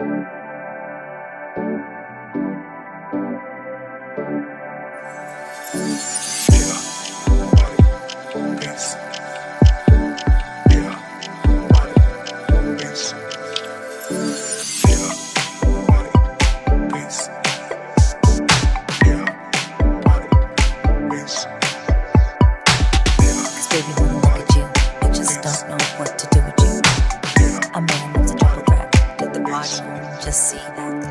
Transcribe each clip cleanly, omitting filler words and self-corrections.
Just see that.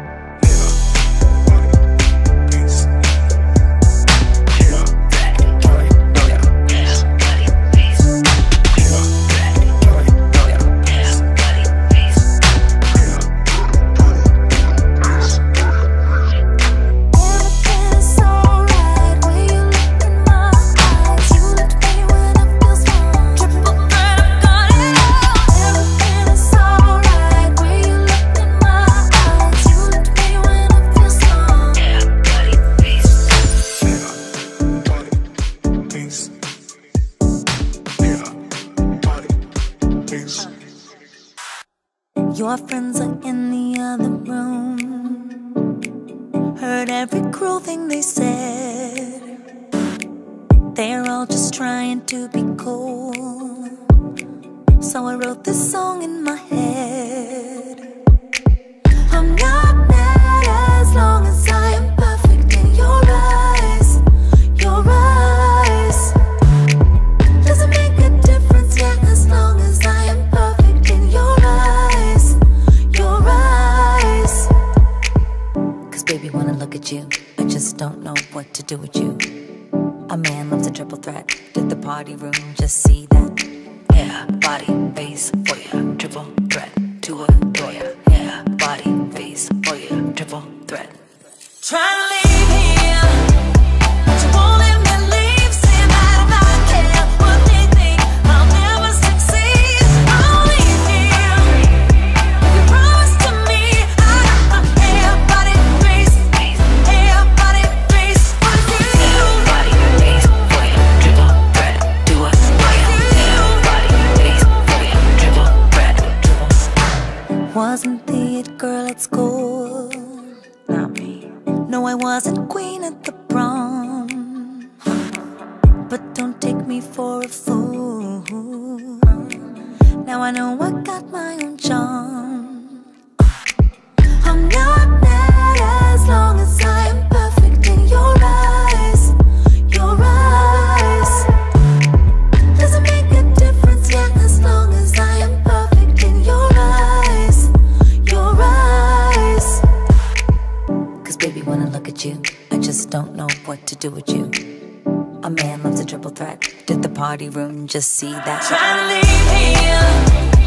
Your friends are in the other room. Heard every cruel thing they said. They're all just trying to be cool. So I wrote this song in my head. I'm not mad as long as I am perfect in your eyes. Your eyes. Doesn't make a difference, yeah, as long as I am perfect in your eyes. Your eyes. Cause baby, when I look at you, I just don't know what to do with you. A man loves a triple threat. Did the party room just see that? Yeah, body, face, for ya. Triple threat to adore ya. Yeah, body, face, for ya. Triple threat. Try to leave here, but you won't let me leave. Saying that I don't care what they think, I'll never succeed. I'll leave here if you promise to me. I got my hair, body, face, hair, body, face for you. Yeah, body, face, for ya. Triple threat to adore ya. Yeah, body, face, for ya. Triple threat. Wasn't the it girl at school? Not me. No, I wasn't queen at the prom. But don't take me for a fool. Now I know I got my own charm. I'm not mad as long as I am perfect in your eyes. Your eyes. Doesn't make a difference, yeah, as long as I am perfect in your eyes. Your eyes. Cause baby, when I look at you, I just don't know what to do with you. A man loves a triple threat. Did the party room just see that? Trying to leave here,